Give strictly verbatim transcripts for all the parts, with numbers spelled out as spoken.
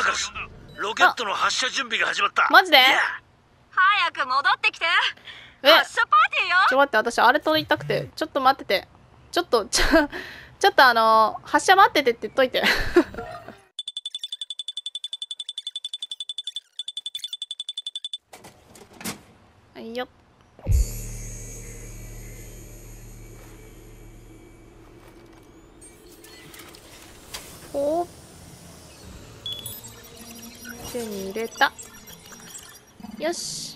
カス、ロケットの発射準備が始まった。 マジで？ 早く戻ってきて。 え、 発射パーティーよ。 ちょ待って、私あれ取りたくて。ちょっと待ってて。ちょっとちょちょっとあのー、発射待っててって言っといて。はいよ。お、手に入れた。よし。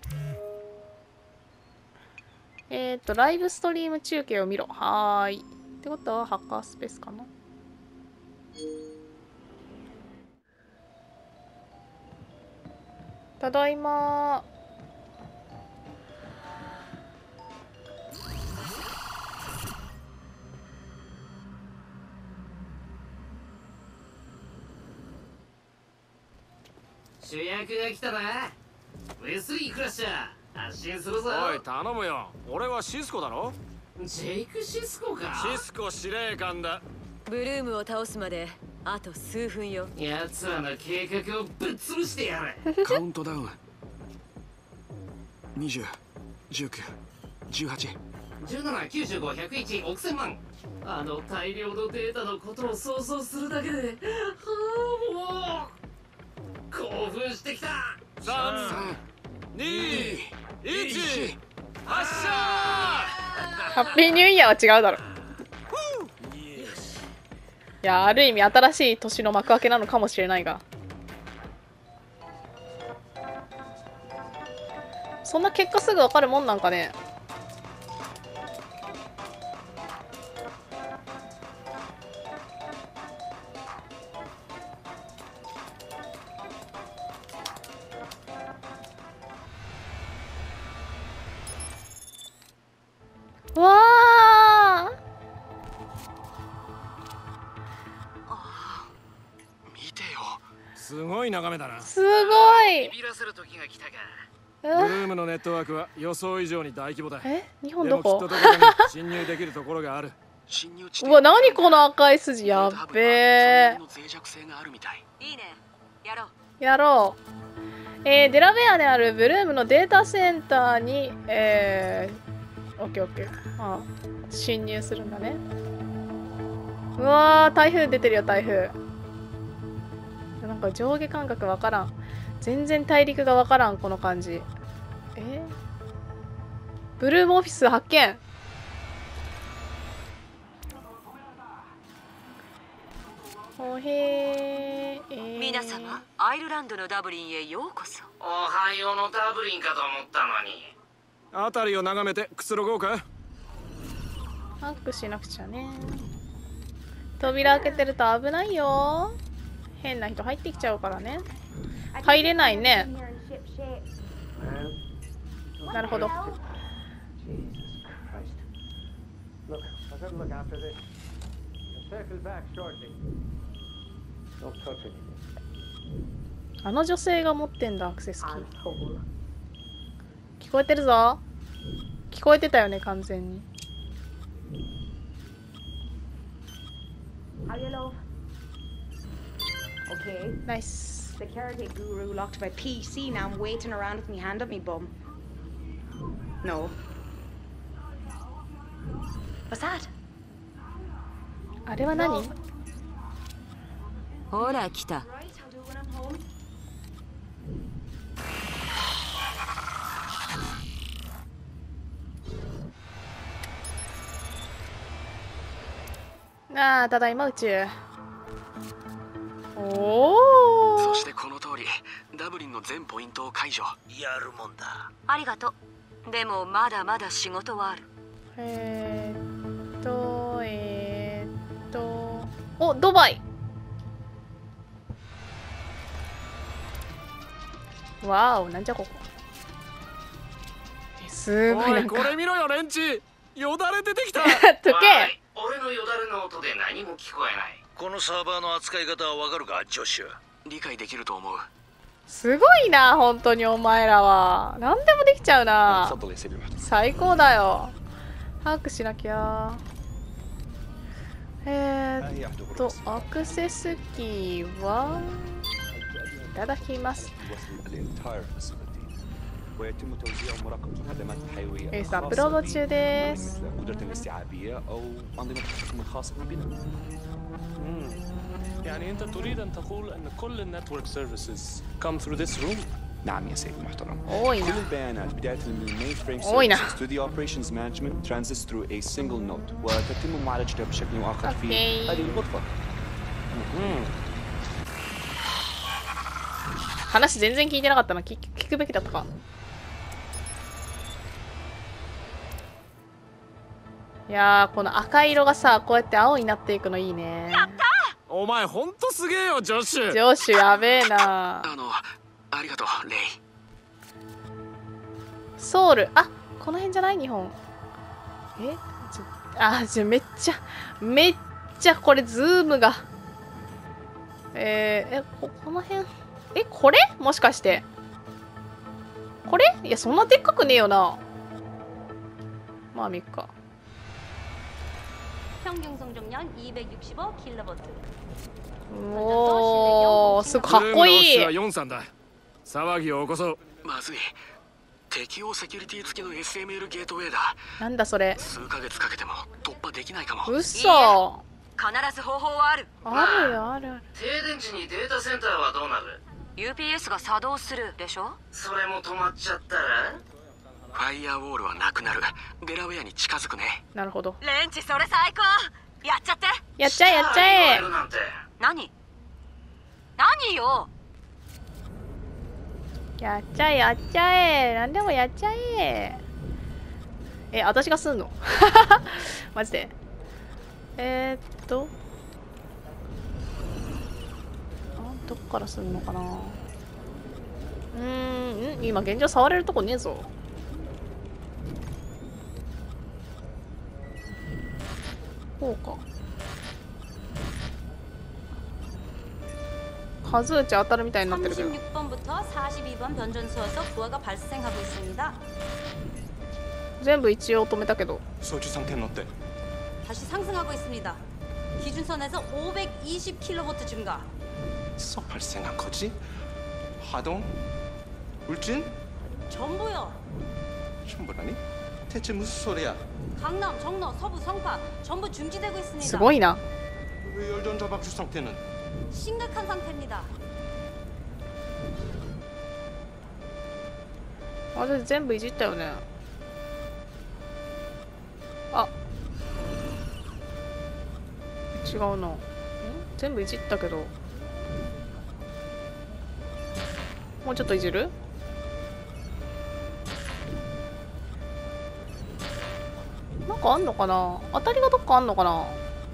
えっとライブストリーム中継を見ろ。はーい。ってことはハッカースペースかな。ただいま。 主役が来たな。ウェスリー・クラッシャー、発進するぞ。 おい、頼むよ。俺はシスコだろ。 ジェイク・シスコか。 シスコ司令官だ。 ブルームを倒すまであと数分よ。 奴らの計画をぶっ潰してやる。 カウントダウン。にじゅう、じゅうきゅう、じゅうはち、 じゅうなな、きゅうじゅうご、ひゃくいち、億千万。あの大量のデータのことを想像するだけで、はあ、もう興奮してきた。 さん、に、いち、発射。 ハッピーニューイヤーは違うだろ。いや、ある意味新しい年の幕開けなのかもしれないが、そんな結果すぐ分かるもんなんかね。わあ、 見てよ。 すごい眺めだな。 すごい。 ビビらせる時が来たか。 ブルームのネットワークは予想以上に大規模だ。 え、日本どこ？ でもきっとどこかに侵入できるところがある。 侵入地うわ、何この赤い筋、やっべえ。 脆弱性があるみたい。 いいね、やろう。 やろう。えー、デラウェアにあるブルームのデータセンターに、えー、オッケーオッケー。ああ、侵入するんだね。うわー、台風出てるよ、台風。なんか上下感覚わからん。全然大陸がわからん、この感じ。えー、ブルームオフィス発見。おへー、えー、 皆様、アイルランドのダブリンへようこそ。 おはようのダブリンかと思ったのに。 辺りを眺めてくつろごうか。 ハックしなくちゃね。扉開けてると危ないよ。変な人入ってきちゃうからね。入れないね。なるほど。あの女性が持ってんだ、アクセスキー。聞こえてるぞ。聞こえてたよね、完全に。Nice. Security guru locked my P C. Now I'm waiting around with my hand up my bum. No. What's that? あれは何？ ほら来た。 Right, I'll do it when I'm home. ああ、ただいま宇宙。おお。 そしてこの通りダブリンの全ポイントを解除。 やるもんだ。 ありがとう。でもまだまだ仕事はある。 えーっとえーっとお、ドバイ。わーお、なんじゃここ。え、すごいなんか。 おい、これ見ろよ、レンチ。よだれ出てきた。 とけ。 俺のよだれの音で何も聞こえない。 このサーバーの扱い方はわかるか、ジョシュ。 理解できると思う。 すごいな、本当にお前らは。何でもできちゃうな。最高だよ。把握しなきゃ。えーっと、アクセスキーはただきます。 ويتم توزيع مراقبة الخدمات الحيوية إيه، أبلود中です مثل قدرة الاستيعابية أو أنظمة التحكم الخاصة بالبناء. يعني أنت تريد أن تقول أن كل النتورك سيرفيسز come through this room؟ نعم يا سيد المحترم. أوينا. كل البيانات بداية من المين فريم أوينا. services to the operations management transits through a single node وتتم معالجتها بشكل آخر في أوكي. هذه الغرفة. 話全然聞いてなかったな。聞聞くべきだったか。いやー、この赤色がさ、こうやって青になっていくのいいね。 お前ほんとすげえよジョッシュ。 ジョッシュやべえな。 あのありがとうレイ。 ソウル、あ、この辺じゃない日本。え、ちょあ、じゃめっちゃめっちゃこれズームが。えー、えここの辺。え、これもしかしてこれいや、そんなでっかくねえよな。まあ、みっか。 평균 성적량 이백육십오 킬로와트. おー、すごいかっこいい。 騒ぎを起こそう。 まずい。適用セキュリティ付きの エスエムエル ゲートウェイだ。 なんだそれ。 数ヶ月かけても突破できないかも。 うそ。 必ず方法はある。 あるよあるある。 停電時にデータセンターはどうなる？ ユーピーエス が作動するでしょ。 それも止まっちゃったらファイアウォールはなくなる。デラウェアに近づくね。 なるほど。 レンチそれ最高。やっちゃって。 やっちゃえやっちゃえ。 何？何よ。 やっちゃえやっちゃえ。なんでもやっちゃえ。え、私がすんのマジで。えー、っとあ、どっからすんのかな。うーん、ん今現状触れるとこねえぞ。こうか。数打ち当たるみたいになってるけど。 삼십육 번부터 사십이 번 변전소에서 부하가 발생하고 있습니다. 全部一応止めたけど。 소지 상태는 어때? 다시 상승하고 있습니다. 기준선에서 오백이십 킬로와트 증가. 썩 발생한 거지? 하동? 울진? 전부요. 전부라니? 대체 무슨 소리야? 강남, 정로, 서부, 성파 전부 중지되고 있습니다. すごいな。 왜 열전자 박수 상태는? 심각한 상태입니다. 私全部いじったよね。あ、違うな。ん全部いじったけど、もうちょっといじる？なんかあんのかな。当たりがどっかあんのかな。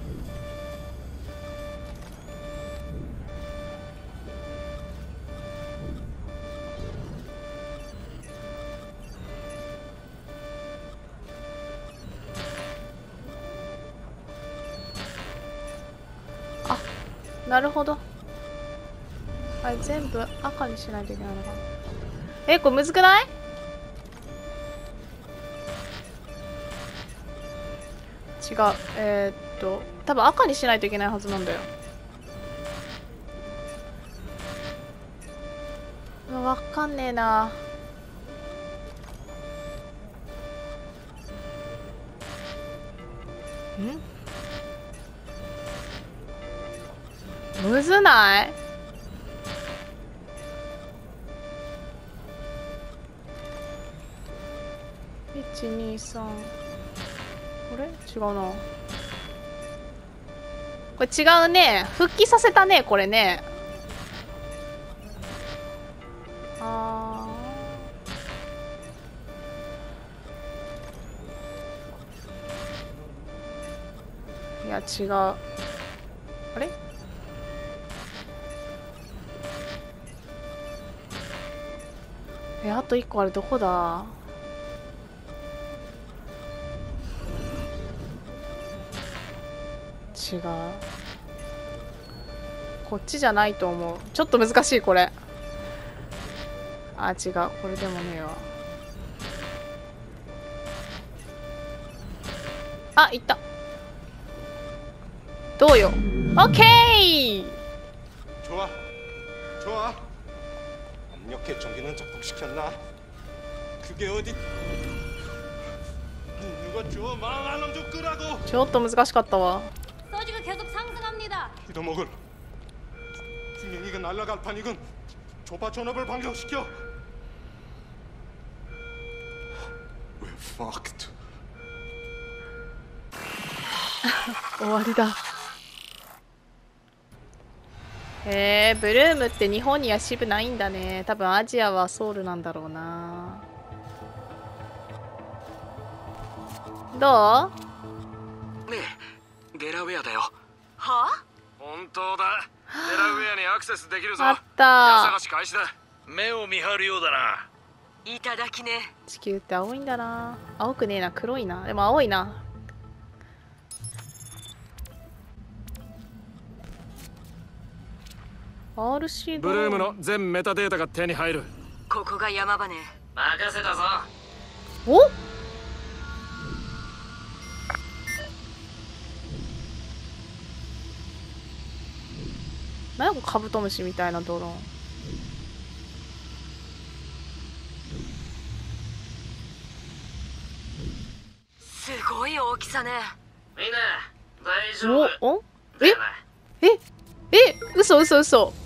なるほど。あれ全部赤にしないといけないのかな。え、これむずくない？違う。えー、っと多分赤にしないといけないはずなんだよ。うわ、わかんねえな。ん？むずない？いちにさん、これ違うな。これ違うね。復帰させたねこれね。あー、いや違う。あれ？え、あといっこあれどこだ？違う。こっちじゃないと思う。ちょっと難しいこれ。あ、違う。これでもねえわ。あ、いった。どうよ。オッケー。 좋아, 좋아. 강력해 전기는 접속시켰나? 그게 어디? 누가 줘 망한 놈 좀 끄라고. ちょっと難しかったわ。 서지가 계속 상승합니다. 빌어먹을. 분명히 이건 날라갈 판이군. 조파 전업을 방정시켜. We're fucked. 終わりだ。へえ、ブルームって日本には支部ないんだね。多分アジアはソウルなんだろうな。どう？ ねえ、デラウェアだよ。 はあ？ 本当だ。デラウェアにアクセスできるぞ。 あった。 探し開始だ。目を見張るようだな。 いただきね。 地球って青いんだな。青くねえな、黒いな。でも青いな。アールシーブルームの全メタデータが手に入る。 ここが山場ね。 任せたぞ。 お？なんかカブトムシみたいなドローン。 すごい大きさね。 みんな大丈夫？ おおえじゃないええ嘘嘘嘘わ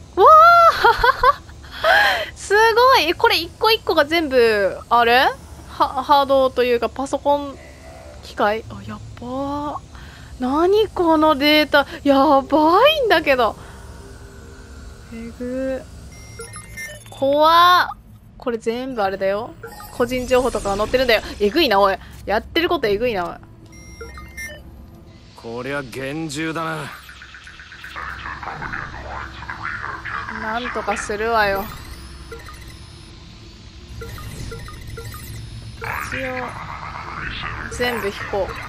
あすごい。これ一個一個が全部あれはハードというかパソコン機械。あ、やっばー。何このデータやばいんだけど。えぐー怖っ。これ全部あれだよ、個人情報とかが載ってるんだよ。えぐいなおい、やってることえぐいなおい。 こりゃ厳重だな。 なんとかするわよ。一応全部引こう。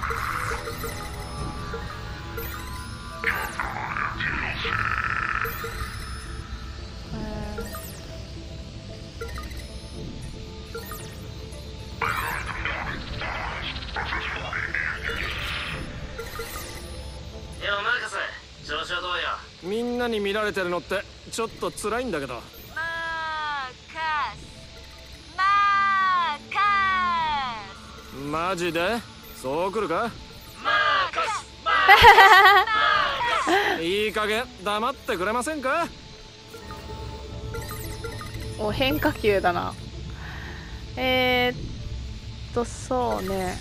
よ、マーカス、調子はどうよ？ みんなに見られてるのってちょっと辛いんだけど。 マーカスマーカスマジでそう来るか？ マーカスマーカスいい加減黙ってくれませんか？ お、変化球だな。えー、っとそうね、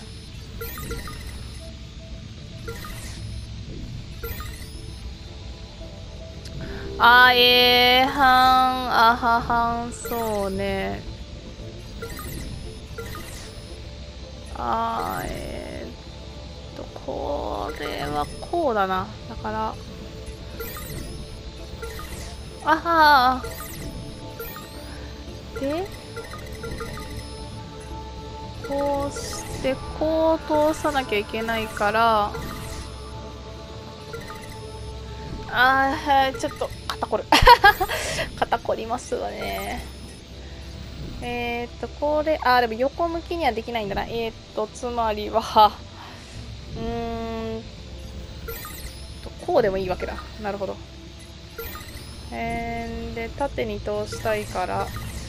あえーはんあははんそうね、あえー、っとこれはこうだな。だからあはーでこうしてこう通さなきゃいけないから、あーちょっと肩こる肩こりますわね。えー、っとこれあーでも横向きにはできないんだな。えー、っとつまりはうーんとこうでもいいわけだ。なるほど。えー、で縦に通したいから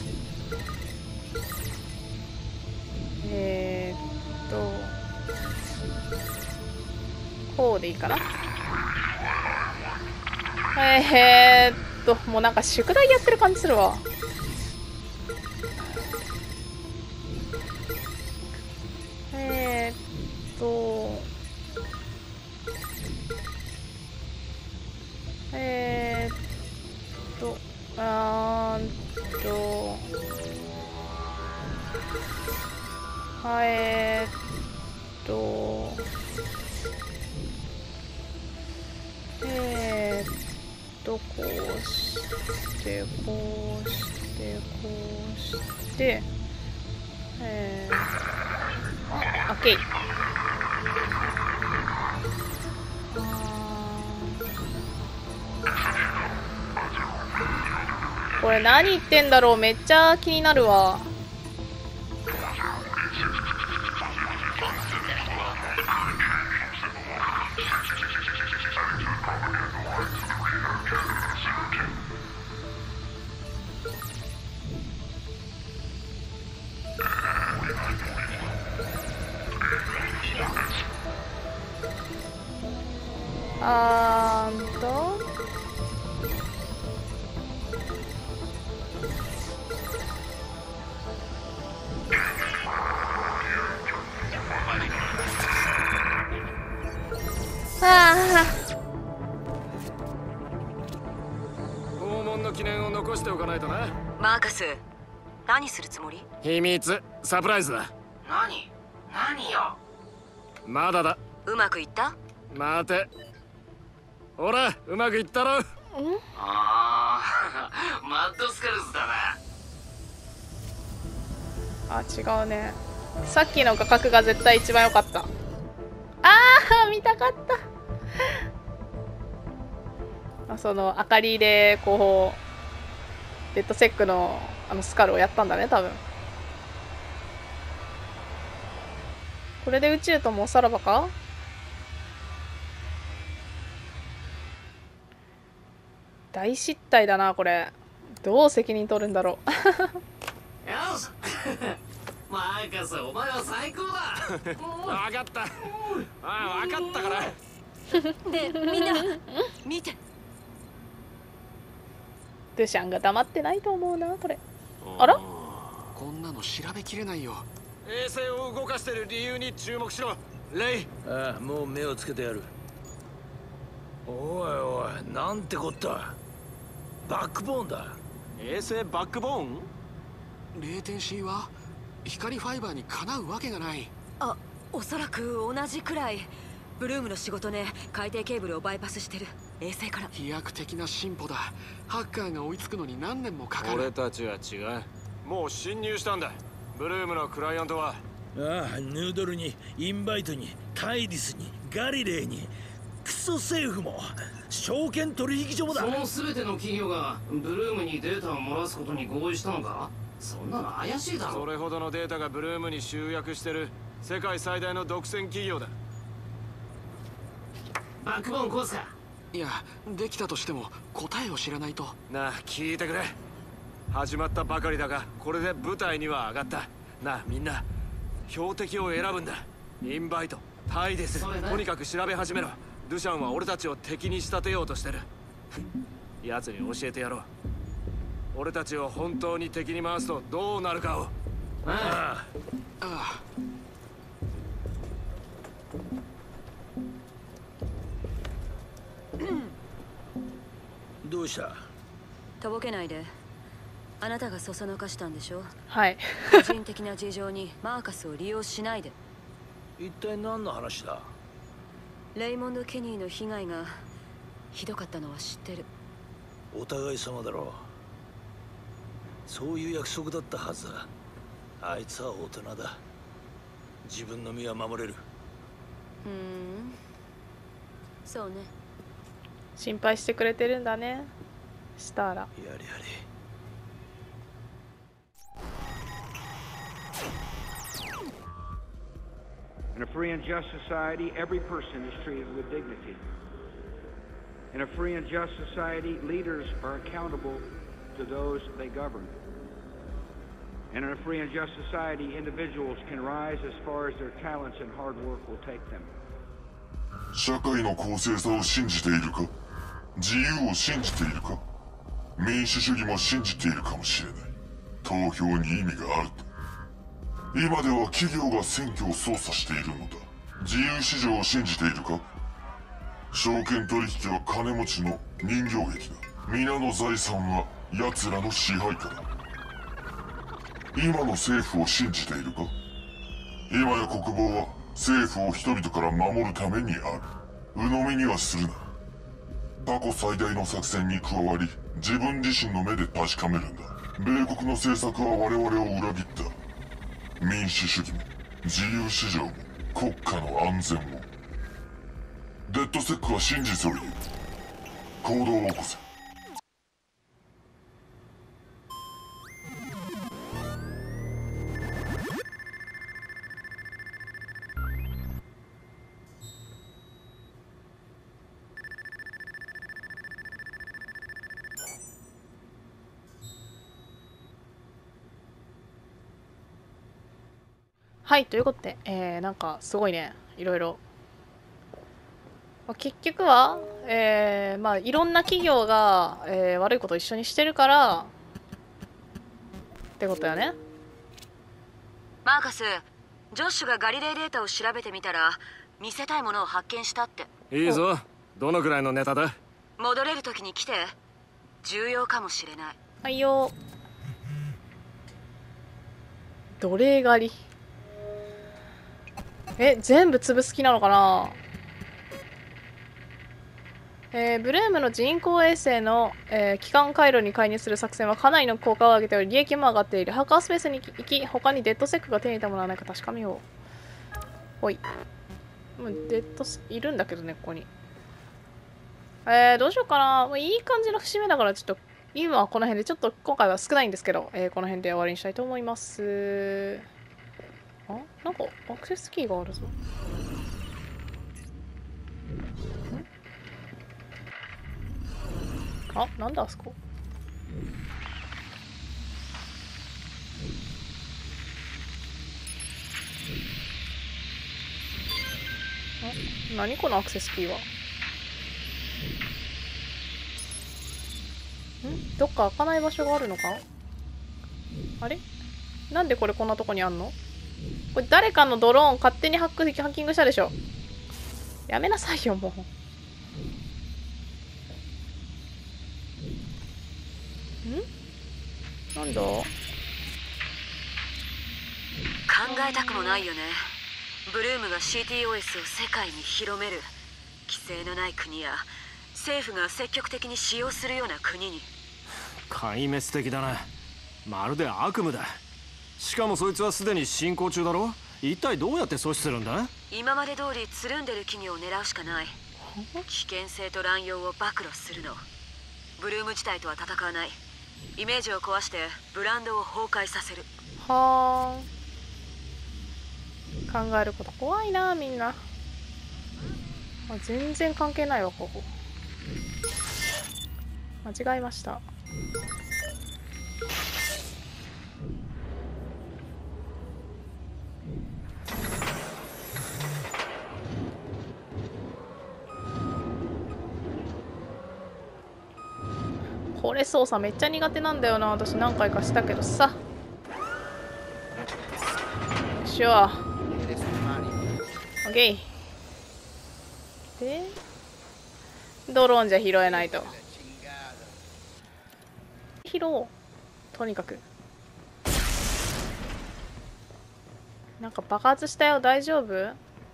えー、っとこうでいいかな。えー、っともうなんか宿題やってる感じするわ。えー、っとえー、っとあーっとえー、っとえー、っとこうしてこうしてこうしてえー、あ、オッケー。これ何言ってんだろう、めっちゃ気になるわ。 本の記念を残しておかないとな。 マーカス、何するつもり？ 秘密、サプライズだ。 何何よ。 まだだ。 うまくいった？ 待て。ほら、うまくいったろ。 ああ、マッドスカルズだな。 あ、違うね。さっきの画角が絶対一番良かった。あー、見たかったあ。その明かりでこうレッドセックのあのスカルをやったんだね、多分。これで宇宙ともおさらばか。大失態だなこれ。どう責任取るんだろう。 よしマーカス、お前は最高だ。 分かった。ああ、分かったから。 で、みんな見て。 ドゥシャンが黙ってないと思うなこれ。あら、 こんなの調べきれないよ。衛星を動かしてる理由に注目しろ、レイ。 ああ、もう目をつけてやる。おいおい、なんてこった。バックボーンだ。 衛星バックボーン？レイテンシーは光ファイバーにかなうわけがない。 あ、おそらく同じくらい。ブルームの仕事ね、海底ケーブルをバイパスしてる。衛星から飛躍的な進歩だ。ハッカーが追いつくのに何年もかかる。 俺たちは違う。 もう侵入したんだ。ブルームのクライアントは。 ああ、ヌードルにインバイトにタイディスにガリレーにクソ政府も証券取引所もだ。 その全ての企業がブルームにデータを漏らすことに合意したのか。そんなの怪しいだろ。 それほどのデータがブルームに集約してる世界最大の独占企業だ。 バックボーン壊すか。 いや、できたとしても答えを知らないとな。あ、聞いてくれ。始まったばかりだが、これで舞台には上がった。なあ、みんな標的を選ぶんだ。インバイト、タイです。とにかく調べ始めろ。ドゥシャンは俺たちを敵に仕立てようとしてる。奴に教えてやろう。俺たちを本当に敵に回すとどうなるかを。 ああ。ああ。 どうした？ とぼけないで。あなたがそそのかしたんでしょ。 はい。 個人的な事情にマーカスを利用しないで。 一体何の話だ？ レイモンド・ケニーの被害がひどかったのは知ってる。 お互い様だろう。そういう約束だったはずだ。あいつは大人だ。自分の身は守れる。 ふーん、そうね。 心配してくれてるんだね、スターラ。 やれやれ。 In a free and just society, every person is treated with dignity. In a free and just society, leaders are accountable to those they govern. And in a free and just society, individuals can rise as far as their talents and hard work will take them. 社会の公正さを信じているか？自由を信じているか？民主主義も信じているかもしれない。投票に意味があると。今では企業が選挙を操作しているのだ。自由市場を信じているか？証券取引は金持ちの人形劇だ。皆の財産は奴らの支配下だ。今の政府を信じているか？今や国防は政府を人々から守るためにある。鵜呑みにはするな。過去最大の作戦に加わり、自分自身の目で確かめるんだ。米国の政策は我々を裏切った。民主主義も自由市場も国家の安全も。デッドセックは真実を言う。行動を起こせ。 はい、ということで、えー、なんかすごいね、いろいろ。まあ、結局は、えー、まあいろんな企業が、えー、悪いことを一緒にしてるからってことよね。 マーカス、ジョッシュがガリレイデータを調べてみたら見せたいものを発見したって。 いいぞ。どのくらいのネタだ？ 戻れる時に来て。 重要かもしれない。 はいよ。奴隷狩り。え、全部潰す気なのかな。えー、ブルームの人工衛星の、えー、機関回路に介入する作戦はかなりの効果を上げており、利益も上がっている。ハッカースペースに行き、他にデッドセックが手に入れたものはないか確かめよう。ほい。もうデッドスいるんだけどね、ここに。えー、どうしようかな。もういい感じの節目だから、ちょっと、今はこの辺で、ちょっと今回は少ないんですけど、えー、この辺で終わりにしたいと思います。あ、なんかアクセスキーがあるぞ。あ、なんだあそこ。あ、何このアクセスキーは。ん？どっか開かない場所があるのか？あれ？なんでこれこんなとこにあんの？これ誰かのドローン勝手にハック、ハッキングしたでしょ。やめなさいよ、もう。ん？なんだ？考えたくもないよね。ブルームが シーティーオーエス を世界に広める。規制のない国や政府が積極的に使用するような国に。 壊滅的だな。まるで悪夢だ。しかもそいつはすでに進行中だろ。一体どうやって阻止するんだ？ 今まで通りつるんでる企業を狙うしかない。危険性と乱用を暴露するの。ブルーム自体とは戦わない。イメージを壊してブランドを崩壊させる。 はーん。考えること怖いな、みんな。あ、全然関係ないわ、ここ。間違えました。これ操作めっちゃ苦手なんだよな。私何回かしたけどさ。よしよ。オッケー。で、ドローンじゃ拾えないと。拾おう。とにかく。なんか爆発したよ。大丈夫？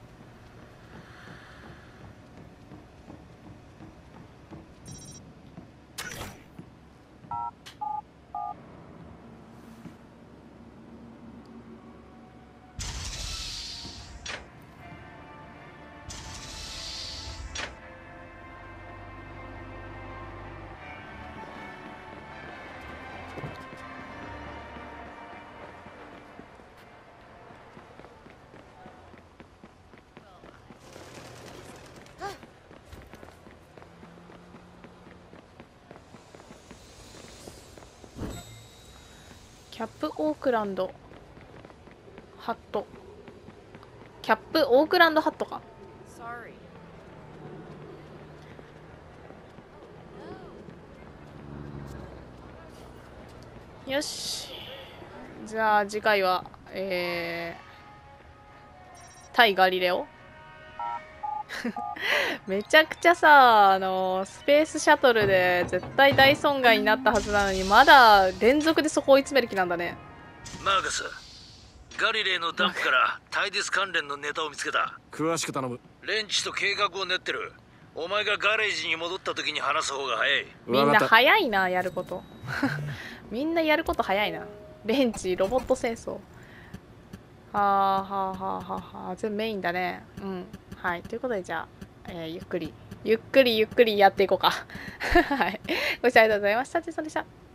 キャップオークランドハット。キャップオークランドハットか。よし。じゃあ次回はえー、対ガリレオめちゃくちゃさ、あのスペースシャトルで絶対大損害になったはずなのに、まだ連続でそこ追い詰める気なんだね。 マーカス、ガリレーのダンプからタイディス関連のネタを見つけた。 詳しく頼む。 レンチと計画を練ってる。お前がガレージに戻った時に話す方が早い。 みんな早いな、やることみんなやること早いな。レンチ、ロボット戦争。はあはあはあはあはあ、全部メインだね。うん。はい。ということで、じゃあ、えー、ゆっくり、ゆっくりゆっくりやっていこうか。はい。ご視聴ありがとうございました。ジェイソンでした。